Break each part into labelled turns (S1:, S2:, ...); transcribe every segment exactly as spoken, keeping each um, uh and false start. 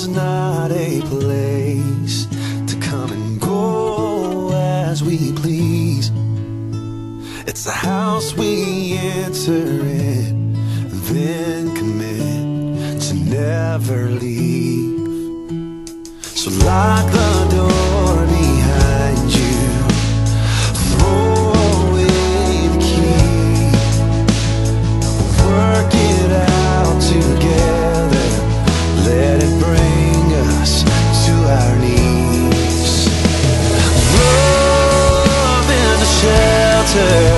S1: is not a place to come and go as we please. It's a house we enter in, then commit to never leave. So lock the door behind you, throw away the key, work it out together, let it bring us to our knees. Love in the shelter,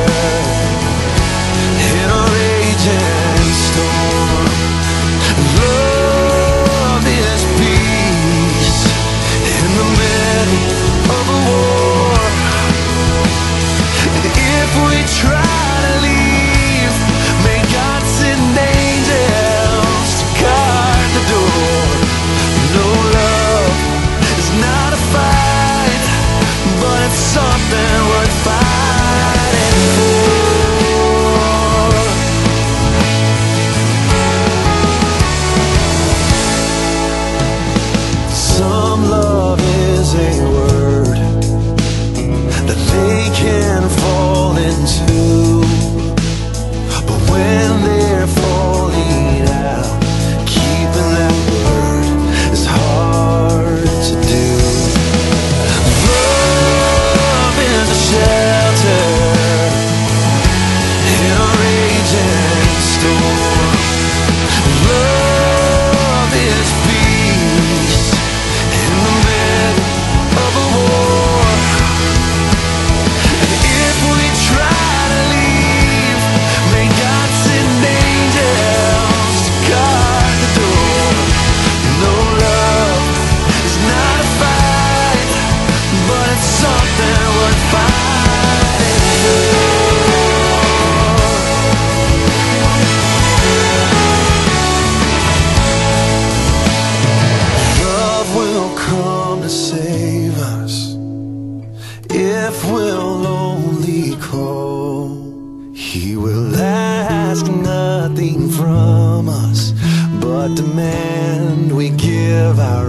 S1: in a raging storm. Love is peace in the middle of a war. And if we try to leave, may God send angels to guard the door. No, love is not a fight, but it's something worth fighting for. Some love is a word that they can fall into, but when they're falling out, keeping that word is hard to do. Love in the shelter, in a raging storm. Love is peace in the middle of a war. And if we try to leave, may God send angels to guard the door. No, love is not a fight, but it's something worth fighting for. Love will come to save us if we'll only call. He will ask nothing from us, but demand we give our